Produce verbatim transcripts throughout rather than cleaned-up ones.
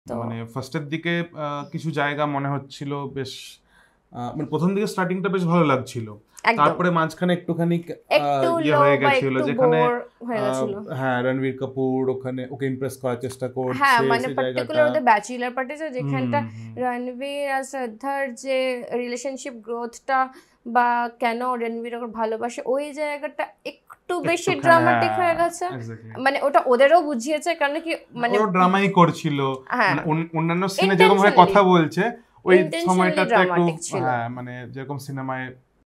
মানে ফার্স্টের দিকে কিছু জায়গা মনে হচ্ছিল বেশ, মানে প্রথম দিকে স্টার্টিংটা বেশ ভালো লাগছিল, তারপরে মাঝখানে একটুখানি ইয়ে হয়ে গেছিল, যেখানে হ্যাঁ রণবীর কাপুর ওখানে ওকে ইমপ্রেস করার চেষ্টা করছে, হ্যাঁ মানে পার্টিকুলার ওদের ব্যাচেলর পার্টিতে যেখানটা রণবীর আর শ্রদ্ধার যে রিলেশনশিপ গ্রোথটা বা কেন রণবীর ওকে ভালোবাসে ওই জায়গাটা একটু বেশি ড্রামাটিক হয়ে গেছে, মানে ওটা ওদেরও বুঝিয়েছে কারণ কি মানে ওরা ড্রামাই করছিল, মানে অন্যান্য সিনে যেরকম ভাবে কথা বলছে ওই সময়টা একটু হ্যাঁ মানে যেরকম সিনেমায়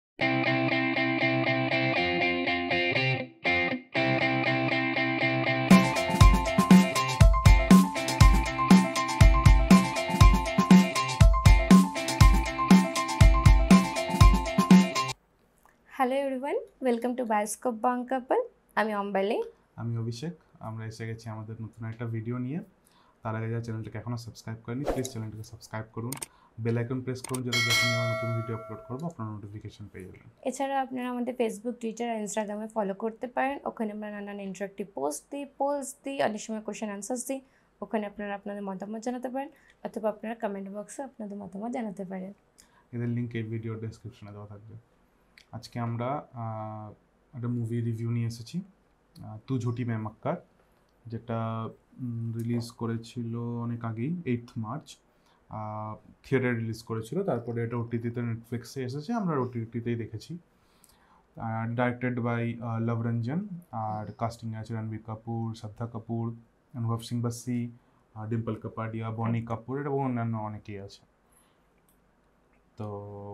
hello everyone, welcome to bioscope bong couple. আমি অম্বালি, আমি অভিষেক। আমরা এসে গেছি আমাদের নতুন একটা ভিডিও নিয়ে। তার আগে যারা চ্যানেলটাকে এখনও সাবস্ক্রাইব করেনি প্লিজ চ্যানেলটাকে সাবস্ক্রাইব করুন, বেল আইকন প্রেস করুন, যাতে যখন আমরা নতুন ভিডিও আপলোড করবো আপনারা নোটিফিকেশন পেয়ে যাবেন। এছাড়া আপনারা আমাদের ফেসবুক, টুইটার আর ইনস্টাগ্রামে ফলো করতে পারেন। ওখানে আমরা নানান ইন্টারেক্টিভ পোস্ট দিই, পোস্ট দিই, অনেক সময় কোয়েশ্চেন আনসার্স দিই। ওখানে আপনারা আপনাদের মতামত জানাতে পারেন অথবা আপনারা কমেন্ট বক্সে আপনাদের মতামত জানাতে পারেন। এদের লিঙ্ক এই ভিডিওর ডেসক্রিপশনে দেওয়া থাকবে। আজকে আমরা একটা মুভি রিভিউ নিয়ে এসেছি, তু ঝুটি মে মক্কার, যেটা রিলিজ করেছিল অনেক আগেই, এইট মার্চ থিয়েটারে রিলিজ করেছিল, তারপরে এটা ওটিটিতে নেটফ্লিক্সে এসেছে, আমরা ওটিটিতেই দেখেছি। ডাইরেক্টেড বাই লভ রঞ্জন, আর কাস্টিংয়ে আছে রণবীর কাপুর, শ্রদ্ধা কাপুর, অনুভব সিং বাসি, ডিম্পল কাপাডিয়া, বনি কাপুর এবং অন্যান্য অনেকেই আছে। তো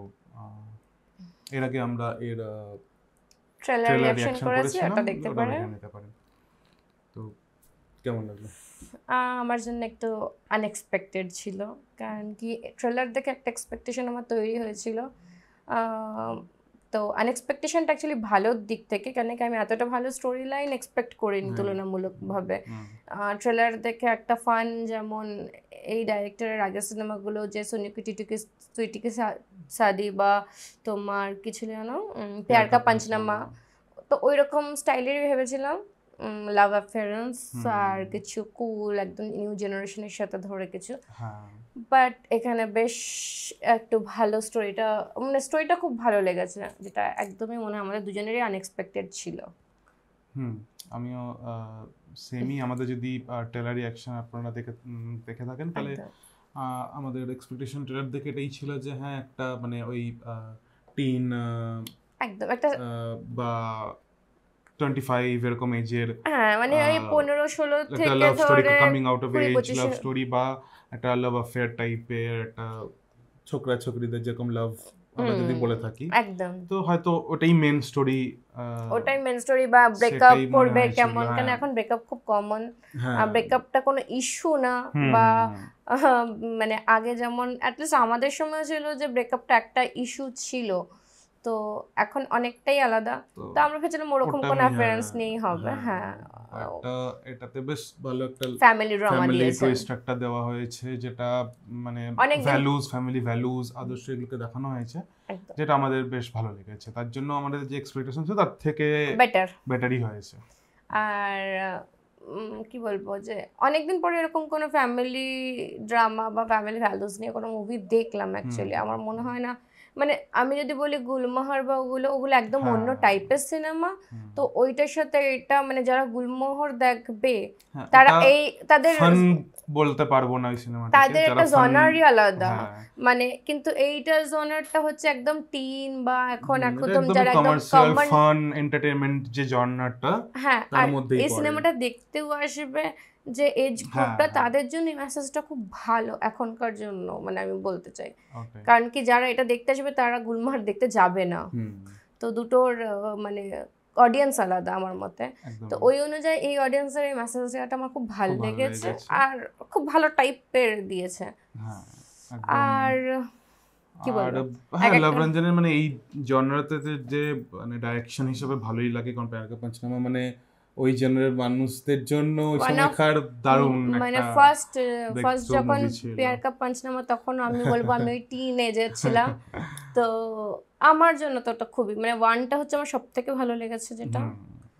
এর আগে আমরা এর ট্রেলার রিঅ্যাকশন করেছি, এটা দেখতে পারেন। তো কেমন লাগলো? আমার জন্য একটু আনএক্সপেক্টেড ছিল, কারণ কি ট্রেলার দেখে একটা এক্সপেকটেশন আমার তৈরি হয়েছিল। তো আনএক্সপেকটেশনটা অ্যাকচুয়ালি ভালোর দিক থেকে, কারণ কি আমি এতটা ভালো স্টোরি লাইন এক্সপেক্ট করিনি তুলনামূলকভাবে। ট্রেলার দেখে একটা ফান, যেমন এই ডাইরেক্টরের আগের সিনেমাগুলো যে সোনিকি টিটুকি সুইটিকি সাদি বা তোমার কি ছিল জানো প্যার কা পাঞ্চনামা, তো ওই রকম স্টাইলেরই ভেবেছিলাম, লাভ অ্যাফেয়ারেন্স আর কিছু কুল একদম নিউ জেনারেশনের সাথে ধরে কিছু। বাট এখানে বেশ একটু ভালো স্টোরিটা, মানে স্টোরিটা খুব ভালো লেগেছে, যেটা একদমই মনে হয় আমাদের দুজনেরই আনএক্সপেক্টেড ছিল। হুম আমিও সেমই। আমাদের যদি ট্রেলার রিঅ্যাকশন আপনারা দেখে দেখে থাকেন তাহলে আমাদের এক্সপেকটেশন ট্রেলার দেখে এটাই ছিল যে হ্যাঁ একটা মানে ওই টিন একদম একটা বা টোয়েন্টি ফাইভ এরকম এজের, হ্যাঁ মানে ওই পনেরো ষোলো থেকে love story coming out of age love story বা একটা লাভ অ্যাফেয়ার টাইপের একটা ছোকরা ছোকরিদের যেরকম লাভ আমরা যদি বলে থাকি একদম, তো হয়তো ওটাই মেন স্টোরি, ওটাই মেন স্টোরি বা ব্রেকআপ করবে কেমন, কারণ এখন ব্রেকআপ খুব কমন, ব্রেকআপটা কোনো ইস্যু না। বা মানে আগে যেমন অ্যাটলিস্ট আমাদের সময় ছিল যে ব্রেকআপটা একটা ইস্যু ছিল, তো এখন অনেকটাই আলাদা। তো আমরা ভেবেছিলাম ওরকম কোনো অ্যাফেয়ারেন্স নেই হবে। হ্যাঁ একটা এটাতে বেশ ভালো একটা ফ্যামিলি ড্রামা দিয়েছে, টুইস্ট একটা দেওয়া হয়েছে, যেটা মানে ভ্যালুজ, ফ্যামিলি ভ্যালুজ, আদর্শ এগুলোকে দেখানো হয়েছে, যেটা আমাদের বেশ ভালো লেগেছে। তার জন্য আমাদের যে এক্সপেকটেশন ছিল তার থেকে বেটার বেটারই হয়েছে। আর কি বলবো, যে অনেকদিন পরে এরকম কোনো ফ্যামিলি ড্রামা বা ফ্যামিলি ভ্যালুজ নিয়ে কোনো মুভি দেখলাম। অ্যাকচুয়ালি আমার মনে হয় না, মানে আমি যদি বলি গুলমোহর বা ওগুলো ওগুলো একদম অন্য টাইপের সিনেমা, তো ওইটার সাথে এটা মানে যারা গুলমোহর দেখবে তারা এই তাদের বলতে পারবো না ওই সিনেমাটা, তাদের একটা জনারই আলাদা, মানে কিন্তু এইটা জনারটা হচ্ছে একদম টিন বা এখন একদম যারা একদম কমার্শিয়াল ফান এন্টারটেইনমেন্ট যে জনারটা, হ্যাঁ তার মধ্যেই এই সিনেমাটা দেখতেও আসবে যে এজ গ্রুপটা, তাদের জন্য এই মেসেজটা খুব ভালো এখনকার জন্য, মানে আমি বলতে চাই। কারণ কি যারা এটা দেখতে আসবে তারা গুলমোহর দেখতে যাবে না, তো দুটোর মানে অডিয়েন্স আলাদা আমার মতে। তো ওই অনুযায়ী এই অডিয়েন্সের এই মেসেজটা আমার খুব ভালো লেগেছে, আর খুব ভালো টাইপের দিয়েছে। আর কি বলবো, হ্যাঁ লভ রঞ্জনের মানে এই জনরাতে যে মানে ডাইরেকশন হিসেবে ভালোই লাগে, কারণ প্যার কা পাঞ্চনামা মানে ওই জেনারেল মানুষদের জন্য ওই সময়কার দারুণ মানে ফার্স্ট ফার্স্ট যখন প্যার কা পাঞ্চনামা তখন আমি বলবো আমি ওই টিন এজে ছিলাম, তো আমার জন্য তো ওটা খুবই মানে ওয়ানটা হচ্ছে আমার সব থেকে ভালো লেগেছে যেটা।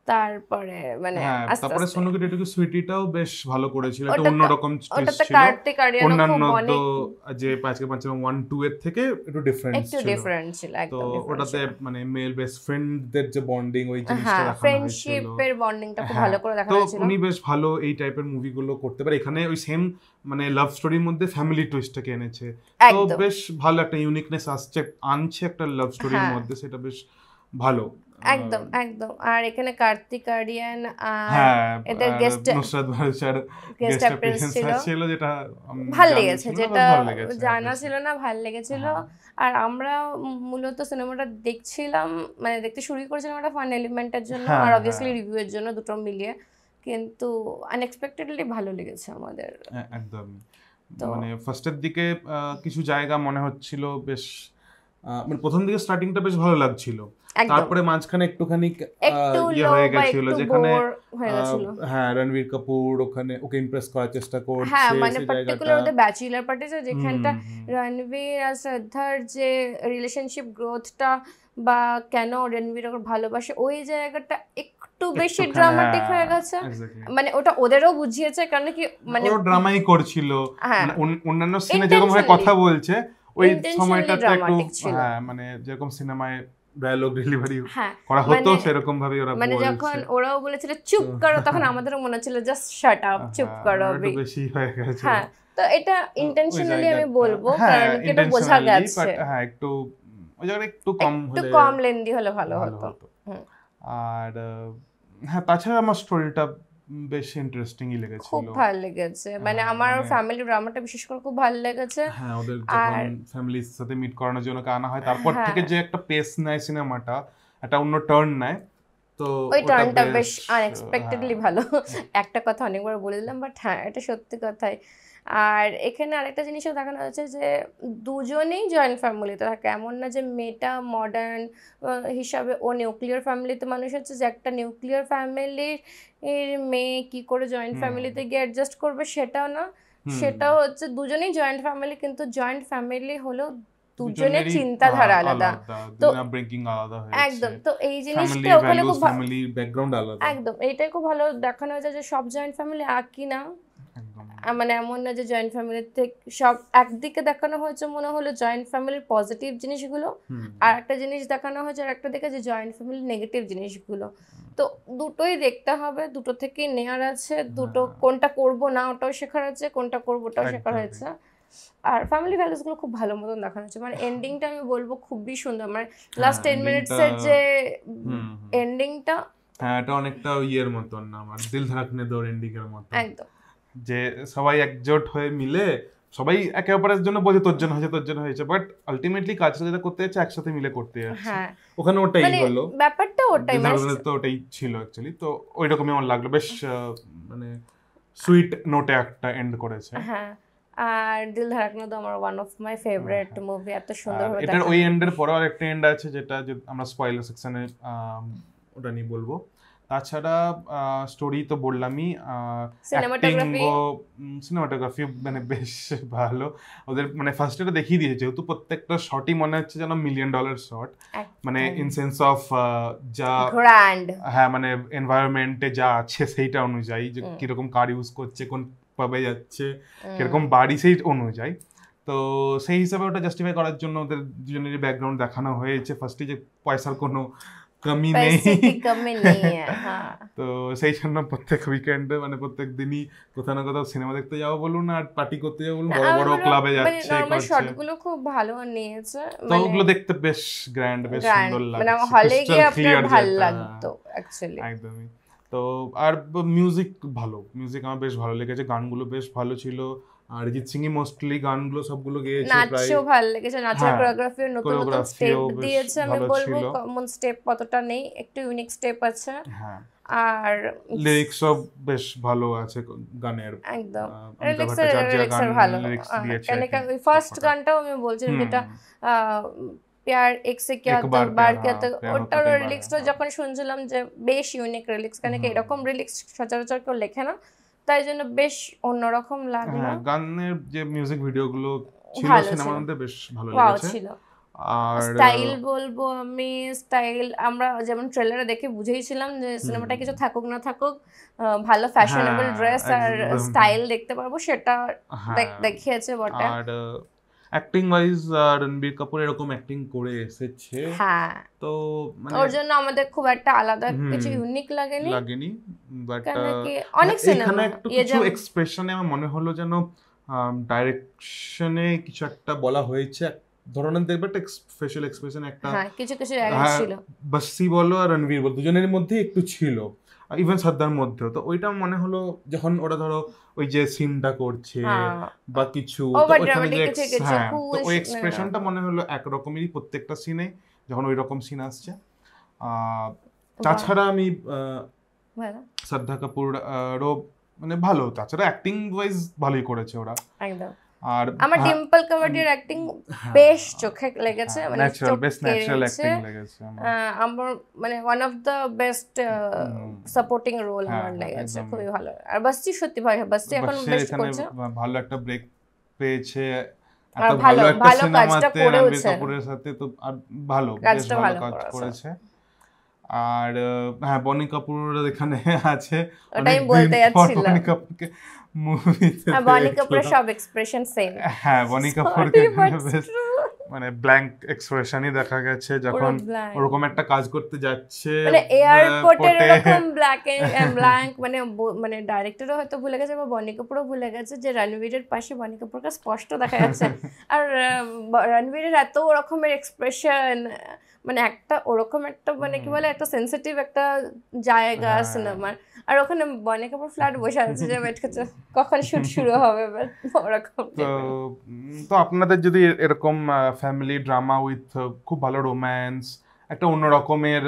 তারপরে মানে আস্তে তারপরে আস্তে সোনু কি একটু সুইটিটাও বেশ ভালো করেছিল, এটা ওটাতে- অন্যরকম টুইস্ট ওটাতে ছিল, কার্তিক আরিয়ানও অন্যান্য খুব তো অনেক যে পাঁচকে পাঁচ ওয়ান টু এর থেকে একটু ডিফারেন্স একটু ছিল। ডিফারেন্ট ছিল, তো একদম different ওটাতে ছিল। মানে মেল বেস্ট ফ্রেন্ডদের যে বন্ডিং ওই জিনিসটা হ্যাঁ, দেখানো হয়েছিল। ফ্রেন্ডশিপের বন্ডিংটা খুব হ্যাঁ, ভালো করে তো দেখানো হয়েছিল। উনি বেশ ভালো এই টাইপের মুভিগুলো করতে পারে। এখানে ওই সেম মানে লাভ স্টোরির মধ্যে ফ্যামিলি টুইস্টটাকে এনেছে, তো একদম বেশ ভালো একটা ইউনিকনেস আসছে আনছে একটা লাভ স্টোরির হ্যাঁ মধ্যে, সেটা বেশ ভালো। একদম একদম। আর এখানে কার্তিক আরিয়ান আর হ্যাঁ, এদের আর গেস্ট নুসরাত ভালচার গেস্ট গেস্ট অ্যাপিয়ারেন্স অ্যাপিয়ারেন্স ছিল, ছিল, যেটা উম, ভাল জানা লেগেছে, ছিল না, যেটা বেশ ভালো লেগেছে জানা obviously। ছিল না, ভাল লেগেছিল। হ্যাঁ, আর আমরা মূলত সিনেমাটা দেখছিলাম মানে দেখতে শুরু করেছিলাম একটা ফান এলিমেন্টের জন্য হ্যাঁ, আর হ্যাঁ, অবভিয়াসলি রিভিউ এর জন্য, দুটো মিলিয়ে। কিন্তু আনএক্সপেক্টেডলি ভালো লেগেছে আমাদের। এ- একদম। তো মানে ফার্স্টের দিকে আহ, কিছু জায়গা মনে হচ্ছিল বেশ আহ, মানে প্রথম দিকে স্টার্টিংটা বেশ ভালো লাগছিল, একদম তারপরে মাঝখানে একটুখানি আহ, একটু ইয়ে লো হয়ে বা গেছিল, একটু যেখানে বোর হয়ে আহ, গেছিল। হ্যাঁ রণবীর কাপুর ওখানে ওকে ইমপ্রেস করার চেষ্টা করছে, হ্যাঁ মানে সেই জায়গাটা। পার্টিকুলার ওদের ব্যাচেলার পার্টি যেখানটা হুম হুম। রণবীর আর শ্রদ্ধার যে রিলেশনশিপ গ্রোথটা বা কেন রণবীর ওকে ভালোবাসে ওই জায়গাটা একটু বেশি একটুখানি, ড্রামাটিক হয়ে হ্যাঁ, গেছে। exactly। মানে ওটা ওদেরও বুঝিয়েছে, কারণ কি মানে ওরা ড্রামাই করছিল, হ্যাঁ মানে অন্য- অন্যান্য সিনে যেরকম ভাবে কথা বলছে ওই intentionally সময়টাতে একটু dramatic ছিল। হ্যাঁ মানে যেরকম সিনেমায় ডায়ালগ ডেলিভারি হ্যাঁ করা হতো মানে সেরকম ভাবে ওরা মানে বলছে। যখন ওরাও বলেছিল চুপ করো তখন আমাদেরও মনে হচ্ছিল জাস্ট শাট আপ, চুপ হ্যাঁ, করো একটু বি। বেশি হয়ে গেছে। হ্যাঁ তো এটা তো ওই ইন্টেনশনালি আমি জায়গাটা- বলবো, হ্যাঁ কারণ কি এটা বোঝা intentionally, গেছে but হ্যাঁ একটু ওই জায়গাটা একটু কম একটু হলে কম লেন্দি হলে ভালো ভালো হতো। হতো। হুম, আর আহ, হ্যাঁ তাছাড়া আমার স্টোরিটা বেশ ইন্টারেস্টিংই খুব লেগেছিল। ভালো লেগেছে, মানে হ্যাঁ, আমার মানে- ফ্যামিলি ড্রামাটা বিশেষ করে খুব ভালো লেগেছে। হ্যাঁ ওদের যখন আর ফ্যামিলির সাথে মিট করানোর জন্য ওকে আনা হয়, তারপর হ্যাঁ থেকে যে একটা পেস নেয় সিনেমাটা, একটা অন্য টার্ন নেয়, তো ওই ওটা টার্নটা বেশ বেশ আনএক্সপেক্টেডলি হ্যাঁ, ভালো। একটা কথা অনেকবার বলে দিলাম, বাট হ্যাঁ এটা সত্যি কথাই। আর এখানে আরেকটা জিনিসও দেখানো হয়েছে যে দুজনেই জয়েন্ট ফ্যামিলিতে থাকে, এমন না যে মেয়েটা মডার্ন হিসাবে ও নিউক্লিয়ার ফ্যামিলিতে মানুষ হচ্ছে, যে একটা নিউক্লিয়ার ফ্যামিলির মেয়ে কি করে জয়েন্ট হুম, ফ্যামিলিতে গিয়ে অ্যাডজাস্ট করবে সেটাও না, হুম, সেটাও হচ্ছে দুজনেই জয়েন্ট ফ্যামিলি, কিন্তু জয়েন্ট ফ্যামিলি হলো দুজনের দুজনেরই চিন্তাধারা আহ, আলাদা। তো দুজনের আপব্রিঙ্গিং আলাদা হয়েছে, একদম, তো এই জিনিসটা ফ্যামিলি ওখানে ভ্যালুস খুব ভা- ফ্যামিলি ব্যাকগ্রাউন্ড আলাদা। একদম এইটাই খুব ভালো দেখানো হয়েছে যে সব জয়েন্ট ফ্যামিলি একই না। একদম। আহ, মানে এমন না যে জয়েন্ট ফ্যামিলির থেকে সব একদিকে দেখানো হয়েছে মনে হলো জয়েন্ট ফ্যামিলির পজিটিভ জিনিসগুলো, হুম, আর একটা জিনিস দেখানো হয়েছে আর একটা দিকে যে জয়েন্ট ফ্যামিলির নেগেটিভ জিনিসগুলো। তো দুটোই দেখতে হবে, দুটো থেকেই নেয়ার আছে, দুটো হ্যাঁ, কোনটা করব না ওটাও শেখার আছে, কোনটা করবো ওটাও শেখার একদমই। হয়েছে। আর ফ্যামিলি ভ্যালুসগুলো খুব ভালো মতন দেখানো হয়েছে, মানে এন্ডিংটা আমি বলবো খুবই সুন্দর, মানে লাস্ট টেন মিনিটসের যে হুম, হুম। এন্ডিংটা হ্যাঁ এটা অনেকটা ইয়ের মতন না, আমার দিল ধড়কনে দো এন্ডিং এর মতন, একদম যে সবাই একজোট হয়ে মিলে সবাই একে অপরের জন্য বোঝে তোর জন্য হয়েছে তোর জন্য হয়েছে, বাট আলটিমেটলি কাজটা যেটা করতে যাচ্ছে একসাথে মিলে করতে যাচ্ছে, হ্যাঁ ওখানে ওটাই মানে হলো ব্যাপারটা ওটাই, দিল মানে ধড়কনে তো ওটাই ছিল অ্যাকচুয়ালি, তো ওই রকমই আমার লাগলো, বেশ আহ, মানে সুইট নোটে একটা এন্ড করেছে। হ্যাঁ আর দিল ধড়কনা তো আমার one of my favourite movie, এত সুন্দর আর ভাবে এটার ওই এন্ডের পরেও আরেকটা এন্ড আছে, যেটা যে আমরা স্পয়লার সেকশনে ওটা নিয়ে বলবো। তাছাড়া স্টোরি তো বললামই, Cinematography? সিনেমাটোগ্রাফি মানে বেশ ভালো ওদের, মানে ফার্স্ট এটা দেখিয়ে দিয়েছে, যেহেতু প্রত্যেকটা শটই মনে হচ্ছে যেন মিলিয়ন ডলার শট, মানে ইন সেন্স অফ যা গ্র্যান্ড, হ্যাঁ মানে এনভায়রনমেন্টে যা আছে সেইটা অনুযায়ী, যে কিরকম কার ইউজ করছে, কোন পাবে যাচ্ছে, কিরকম বাড়ি, সেই অনুযায়ী। তো সেই হিসাবে ওটা জাস্টিফাই করার জন্য ওদের দুজনেরই ব্যাকগ্রাউন্ড দেখানো হয়েছে ফার্স্টে, যে পয়সার কোনো কমি নেই, पैसे की कमी नहीं है। हाँ তো সেই জন্য প্রত্যেক উইকেন্ডে মানে প্রত্যেক দিনই কোথাও না কোথাও সিনেমা দেখতে যাবো বলুন আর পার্টি করতে যাবো বলুন, বড় বড় ক্লাবে যাচ্ছে নরমাল করছে, শটগুলো খুব ভালো নিয়েছে, তো ওগুলো দেখতে বেশ গ্র্যান্ড, বেশ সুন্দর মানে লাগছে, হলে গিয়ে crystal আপনার clear ভালো যেটা, লাগতো অ্যাকচুয়ালি একদমই। তো আর মিউজিক ভালো, মিউজিক আমার বেশ ভালো লেগেছে, গানগুলো বেশ ভালো ছিল, আর অরিজিৎ সিংই মোস্টলি গানগুলো সবগুলো গেয়েছে প্রায়, নাচও ভালো লেগেছে, নাচের হ্যাঁ, কোরিওগ্রাফি নতুন নতুন choreography স্টেপ ও বেশ দিয়েছে, আমি ভালো বলবো ছিল। কমন স্টেপ কতটা নেই, একটু ইউনিক স্টেপ আছে। হ্যাঁ আর লিরিক্সও বেশ ভালো আছে গানের, একদম আহ, অমিতাভ রিলিক্সের ভট্টাচার্য রিলিক্সের গান ভালো, লিরিক্স দিয়েছে, কেন I think, ওই ফার্স্ট সবকটা। গানটাও আমি বলছিলাম হুম, যেটা আহ, প্যার এক সে কিয়া এক তো বার বার প্যার, কিয়া তো, হ্যাঁ, প্যার হোতা ওটার কই বার, রিলিক্সটা হ্যাঁ। যখন শুনছিলাম যে বেশ ইউনিক রিলিক্স, কেন কি হুম। এরকম রিলিক্স সচরাচর কেউ লেখে না, তাই জন্য বেশ অন্যরকম লাগলো, হ্যাঁ গানের যে মিউজিক ভিডিওগুলো ছিল ভালো ছিল, সিনেমার মধ্যে বেশ ভালো ওয়াও লেগেছে। ছিল। আর স্টাইল বলবো আমি, স্টাইল আমরা যেমন ট্রেলারে দেখে বুঝেইছিলাম যে সিনেমাটা কিছু থাকুক না থাকুক ভালো ফ্যাশনেবল ড্রেস আর স্টাইল দেখতে পারবো, সেটা দেখিয়েছে বটে। আর অ্যাক্টিং ওয়াইজ রণবীর কাপুর এরকম অ্যাক্টিং করে এসেছে, হ্যাঁ, তো মানে ওর জন্য আমাদের খুব একটা আলাদা কিছু ইউনিক লাগেনি লাগেনি, বাট অনেক সিনেমা একটু কিছু এক্সপ্রেশনে আমার মনে হলো যেন ডাইরেকশনে কিছু একটা বলা হয়েছে, ধরনের দেখবে একটা ফেশিয়াল এক্সপ্রেশন একটা কিছু কিছু জায়গা ছিল, বাসি বলো আর রণবীর বলো দুজনের মধ্যে একটু ছিল, ইভেন শ্রদ্ধার মধ্যেও। তো ওইটা মনে হলো যখন ওরা ধরো ওই যে সিনটা করছে বা কিছু, ওই এক্সপ্রেশনটা মনে হলো একরকমেরই প্রত্যেকটা সিনে যখন ওই রকম সিন আসছে। তাছাড়া আমি শ্রদ্ধা কাপুরও মানে ভালো, তাছাড়া অ্যাক্টিং ওয়াইজ ভালোই করেছে ওরা একদম। আর আমার ডিম্পল কাপাডিয়ার অ্যাক্টিং বেশ চোখে লেগেছে, মানে ন্যাচারাল বেস্ট ন্যাচারাল অ্যাক্টিং লেগেছে আমার, মানে one of the best supporting role আমার লেগেছে, খুবই ভালো। আর বাসি সত্যি ভাই, বাসি এখন বেস্ট করছে, ভালো একটা ব্রেক পেয়েছে, এত ভালো একটা সিনেমাতে রণবীর কাপুরের সাথে, তো আর ভালো বেশ ভালো কাজ করেছে। আর হ্যাঁ বনি কাপুর এখানে আছে, ওটাই বলতে যাচ্ছিলাম, বনি কাপুরকে মুভিতে বনি কাপুরের সব এক্সপ্রেশন সেম, হ্যাঁ বনি কাপুরকে বেশ মানে ব্ল্যাঙ্ক এক্সপ্রেশনই দেখা গেছে যখন ওরকম একটা কাজ করতে যাচ্ছে, মানে এয়ারপোর্টের এরকম ব্ল্যাক এন্ড ব্ল্যাঙ্ক, মানে মানে ডাইরেক্টরও হয়তো ভুলে গেছে বা বনি কাপুরও ভুলে গেছে যে রণবীরের পাশে বনি কাপুরকে স্পষ্ট দেখা যাচ্ছে। আর রণবীরের এত রকমের এক্সপ্রেশন, মানে একটা ওরকম একটা মানে কি বলে একটা সেন্সিটিভ একটা জায়গা সিনেমার, আর ওখানে বনি কাপুর ফ্ল্যাট বসে আছে যে ওয়েট করছে কখন শুট শুরু হবে, ওরকম। তো আপনাদের যদি এরকম ফ্যামিলি ড্রামা উইথ খুব ভালো রোম্যান্স, একটা অন্য রকমের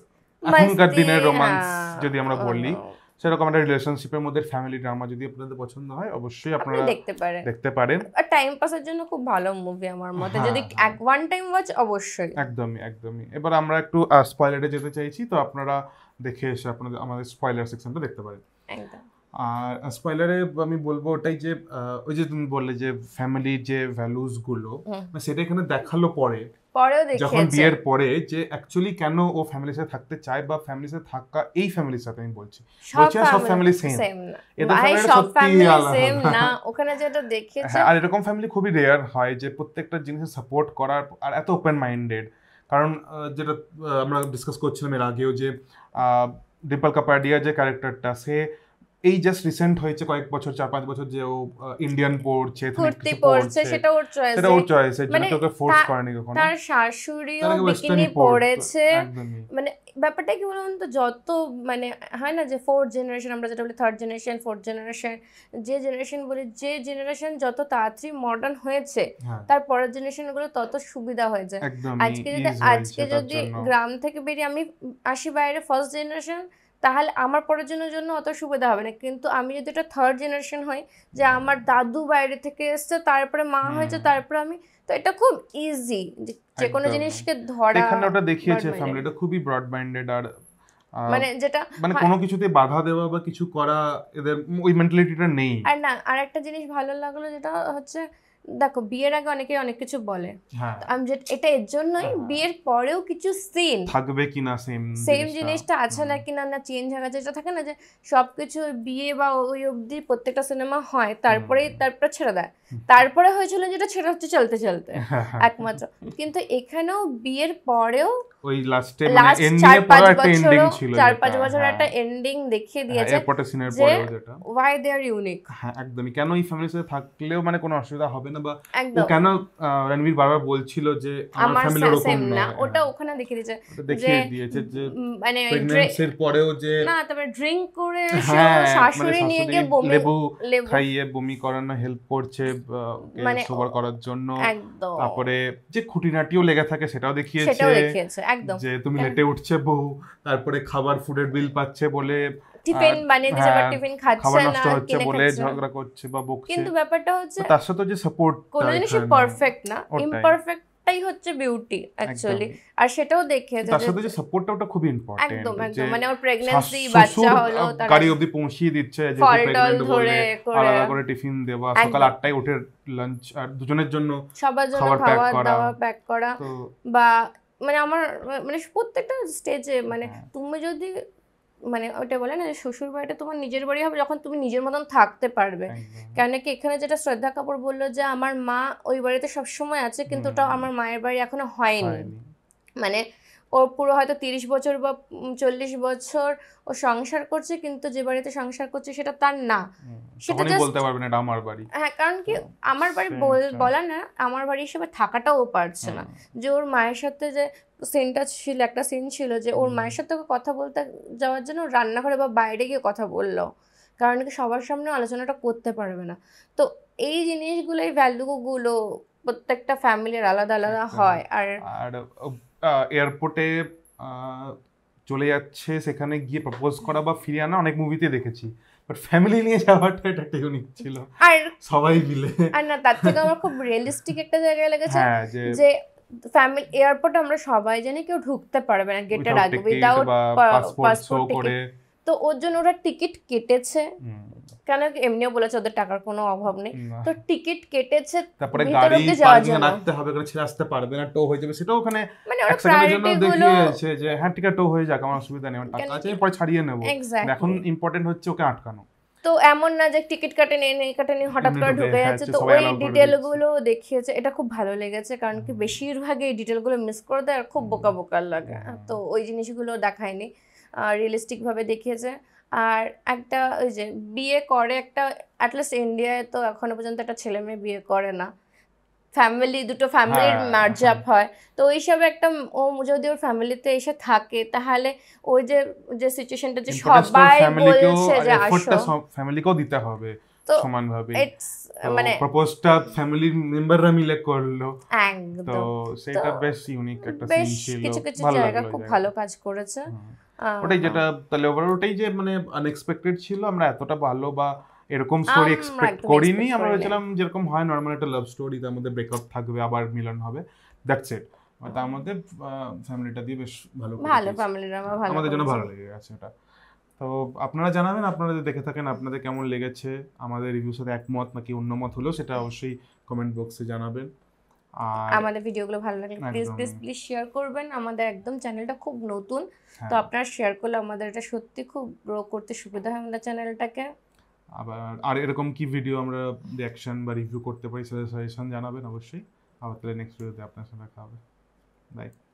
এখনকার দিনের রোম্যান্স যদি আমরা বলি, সেরকম একটা রিলেশনশিপের মধ্যে ফ্যামিলি ড্রামা যদি আপনাদের পছন্দ হয় অবশ্যই আপনারা দেখতে পারেন দেখতে পারেন আর টাইম পাসের জন্য খুব ভালো মুভি আমার মতে, যদি এক ওয়ান টাইম ওয়াচ অবশ্যই। একদমই একদমই। এবার আমরা একটু স্পয়লারে যেতে চাইছি, তো আপনারা দেখে এসে আপনাদের আমাদের স্পয়লার সেকশনটা দেখতে পারেন। একদম। আর স্পয়লারে আমি বলবো ওটাই যে ওই যে তুমি বললে যে ফ্যামিলির যে ভ্যালুস গুলো সেটা এখানে দেখালো পরে, যখন বিয়ের পরে, যে অ্যাকচুয়ালি কেন ও ফ্যামিলির সাথে থাকতে চায় বা ফ্যামিলির সাথে থাকা, এই ফ্যামিলির সাথে আমি বলছি, বলছি সব ফ্যামিলি সেম না, এটা সব ফ্যামিলি সেম না, ওখানে যেটা দেখিয়েছে। আর এরকম ফ্যামিলি খুবই রেয়ার হয় যে প্রত্যেকটা জিনিসে সাপোর্ট করার আর এত ওপেন মাইন্ডেড। কারণ যেটা আমরা ডিসকাস করছিলাম এর আগেও যে ডিম্পল কাপাডিয়া যে ক্যারেক্টারটা, সে এই জাস্ট রিসেন্ট হয়েছে কয়েক বছর, চার পাঁচ বছর যে ও ইন্ডিয়ান পড়ছে, সেটা ওর চয়েস, সেটা ওর চয়েস, যেটা তোকে ফোর্স করেনি কখনো। তার শাশুড়িও বিকিনি পড়েছে, মানে ব্যাপারটা কি বলুন তো, যত মানে হয় না যে ফোর্থ জেনারেশন, আমরা যেটা বলি থার্ড জেনারেশন ফোর্থ জেনারেশন, যে জেনারেশন বলি, যে জেনারেশন যত তাড়াতাড়ি মডার্ন হয়েছে তার পরের জেনারেশন গুলো তত সুবিধা হয়ে যায়। আজকে যদি আজকে যদি গ্রাম থেকে বেরিয়ে আমি আসি বাইরে ফার্স্ট জেনারেশন, তাহলে আমার পরের জন্য জন্য অত সুবিধা হবে না। কিন্তু আমি যদি এটা থার্ড জেনারেশন হই, যে আমার দাদু বাইরে থেকে এসছে, তারপরে মা হয়েছে, তারপরে আমি, তো এটা খুব ইজি যে কোনো জিনিসকে ধরা। এখানে ওটা দেখিয়েছে ফ্যামিলিটা খুবই ব্রড মাইন্ডেড, আর মানে যেটা মানে কোনো কিছুতে বাধা দেওয়া বা কিছু করা এদের ওই মেন্টালিটিটা নেই। আর না, আর একটা জিনিস ভালো লাগলো যেটা হচ্ছে, দেখো বিয়ের আগে অনেকে অনেক কিছু বলে, আমি যে এটা এর জন্যই বিয়ের পরেও কিছু সিন থাকবে কিনা, সেম সেম জিনিসটা আছে না কিনা, না চেঞ্জ হয়ে গেছে, যেটা থাকে না যে সবকিছু বিয়ে বা ওই অবধি প্রত্যেকটা সিনেমা হয়, তারপরে তারপরে ছেড়ে দেয়, তারপরে হয়েছিল যেটা ছেড়ে হচ্ছে চলতে চলতে একমাত্র। কিন্তু এখানেও বিয়ের পরেও ওই লাস্টে মানে এন্ডিং পরে একটা এন্ডিং ছিল, চার পাঁচ বছর একটা এন্ডিং দেখিয়ে দিয়েছে এয়ারপোর্টের সিনের পরেও, যেটা ওয়াই দে আর ইউনিক। হ্যাঁ একদমই, কেন এই ফ্যামিলির সাথে থাকলেও মানে কোনো অসুবিধা হবে না, বা ও কেন রণবীর বারবার বলছিল যে আমার ফ্যামিলি ওরকম না, ওটা ওখানে দেখিয়ে দিয়েছে, দেখিয়ে দিয়েছে যে মানে প্রেগন্যান্সির পরেও যে না, তারপরে ড্রিঙ্ক করে শাশুড়ি নিয়ে গিয়ে বমি লেবু খাইয়ে বমি করানো হেল্প করছে মানে সোবার করার জন্য, তারপরে যে খুঁটিনাটিও লেগে থাকে সেটাও দেখিয়েছে, সেটাও দেখিয়েছে একদম, যে তুমি লেটে উঠছে বউ, তারপরে খাবার ফুডের বিল পাচ্ছে বলে টিফিন বানিয়ে দিয়েছে বা টিফিন খাচ্ছে না, নষ্ট হচ্ছে বলে ঝগড়া করছে বা বকছে, কিন্তু ব্যাপারটা হচ্ছে তার সাথে যে সাপোর্ট, কোন জিনিসই পারফেক্ট না, ইমপারফেক্ট সাপোর্টটাই হচ্ছে বিউটি অ্যাকচুয়ালি, আর সেটাও দেখিয়েছে তার সাথে যে সাপোর্টটা ওটা খুব ইম্পর্টেন্ট, একদম একদম, মানে ওর প্রেগন্যান্সি বাচ্চা হলো তার গাড়ি অবধি পৌঁছিয়ে দিচ্ছে, যেহেতু প্রেগন্যান্ট বলে আলাদা করে টিফিন দেওয়া, সকাল আটটায় উঠে লাঞ্চ আর দুজনের জন্য সবার জন্য খাবার দাবার প্যাক করা, বা মানে আমার মানে প্রত্যেকটা স্টেজে মানে তুমি যদি মানে ওটা বলে না শ্বশুর বাড়িটা তোমার নিজের বাড়ি হবে যখন তুমি নিজের মতন থাকতে পারবে। কেন কি এখানে যেটা শ্রদ্ধা কাপুর বললো যে আমার মা ওই বাড়িতে সবসময় আছে, কিন্তু ওটা আমার মায়ের বাড়ি এখনো হয়নি, মানে ওর পুরো হয়তো তিরিশ বছর বা চল্লিশ বছর ও সংসার করছে, কিন্তু যে বাড়িতে সংসার করছে সেটা তার না, সেটা বলতে পারবে না এটা আমার বাড়ি। হ্যাঁ, কারণ কি আমার বাড়ি বলা না, আমার বাড়ি হিসেবে থাকাটাও পারছে না। যে ওর মায়ের সাথে যে সিনটা ছিল, একটা সিন ছিল যে ওর মায়ের সাথে কথা বলতে যাওয়ার জন্য রান্নাঘরে বা বাইরে গিয়ে কথা বললো, কারণ কি সবার সামনে আলোচনাটা করতে পারবে না। তো এই জিনিসগুলো, এই ভ্যালুগুলো প্রত্যেকটা ফ্যামিলির আলাদা আলাদা হয়। আর এয়ারপোর্টে চলে যাচ্ছে, সেখানে গিয়ে প্রপোজ করা বা ফিরে আনা অনেক মুভিতে দেখেছি, বাট ফ্যামিলি নিয়ে যাওয়াটা এটা একটা ইউনিক ছিল, আর সবাই মিলে। আর না, তার থেকে আমার খুব রিয়েলিস্টিক একটা জায়গায় লেগেছে যে ফ্যামিলি এয়ারপোর্টে আমরা সবাই জানি কেউ ঢুকতে পারবে না গেটের আগে উইদাউট পাসপোর্ট, তো ওর জন্য ওরা টিকিট কেটেছে, কেন এমনিও বলেছে ওদের টাকার কোনো অভাব নেই, তো টিকিট কেটেছে, তারপরে গাড়ি পার্কিং এ রাখতে হবে, কারণ ছেড়ে আসতে পারবে না, টো হয়ে যাবে, সেটাও ওখানে মানে ওরা প্রায়োরিটি গুলো দেখিয়েছে যে হ্যাঁ ঠিক আছে টো হয়ে যাক, আমার অসুবিধা নেই, আমার টাকা আছে পরে ছাড়িয়ে নেব, এখন ইম্পর্টেন্ট হচ্ছে ওকে আটকানো। তো এমন না যে টিকিট কাটে নেই নেই কাটে নেই হঠাৎ করে ঢুকে যাচ্ছে, তো ওই ডিটেলগুলো দেখিয়েছে, এটা খুব ভালো লেগেছে, কারণ কি বেশিরভাগ এই ডিটেলগুলো মিস করে দেয় আর খুব বোকা বোকার লাগে, তো ওই জিনিসগুলো দেখায়নি, রিয়েলিস্টিক ভাবে দেখিয়েছে। আর একটা ওই যে বিয়ে করে একটা, অ্যাটলিস্ট ইন্ডিয়ায় তো এখনো পর্যন্ত একটা ছেলে মেয়ে বিয়ে করে না, ফ্যামিলি দুটো ফ্যামিলির মার্জ আপ হয়, তো ওই সব একটা ও যদি ওর ফ্যামিলিতে এসে থাকে তাহলে ওই যে যে সিচুয়েশনটা যে সবাই বলছে যে আসো, ফ্যামিলিকেও দিতে হবে সমানভাবে, মানে প্রপোজটা ফ্যামিলির মেম্বাররা মিলে করলো, তো সেটা বেশ ইউনিক একটা সিন ছিল, কিছু কিছু জায়গা খুব ভালো কাজ করেছে। ওটাই যেটা তাহলে ওভারঅল ওটাই যে মানে আনএক্সপেক্টেড ছিল, আমরা এতটা ভালো বা এরকম স্টোরি এক্সপেক্ট করিনি, আমরা ভেবেছিলাম যেরকম হয় নর্মাল একটা লাভ স্টোরি, তার মধ্যে ব্রেকআপ থাকবে আবার মিলন হবে, দ্যাটস ইট, তার মধ্যে ফ্যামিলিটা দিয়ে বেশ ভালো ভালো ফ্যামিলিরা ভালো, আমাদের জন্য ভালো লেগে গেছে এটা। তো আপনারা জানাবেন আপনারা যদি দেখে থাকেন আপনাদের কেমন লেগেছে, আমাদের রিভিউর সাথে একমত নাকি অন্যমত হলো সেটা অবশ্যই কমেন্ট বক্সে জানাবেন, আর আমাদের ভিডিওগুলো ভালো লাগলে প্লিজ প্লিজ প্লিজ শেয়ার করবেন, আমাদের একদম চ্যানেলটা খুব নতুন, তো আপনারা শেয়ার করলে আমাদের এটা সত্যি খুব গ্রো করতে সুবিধা হয় আমাদের চ্যানেলটাকে। আবার আর এরকম কি ভিডিও আমরা রিঅ্যাকশন বা রিভিউ করতে পারি সেটা সাজেশন জানাবেন অবশ্যই, আবার তাহলে নেক্সট ভিডিওতে আপনার সাথে দেখা হবে, বাই।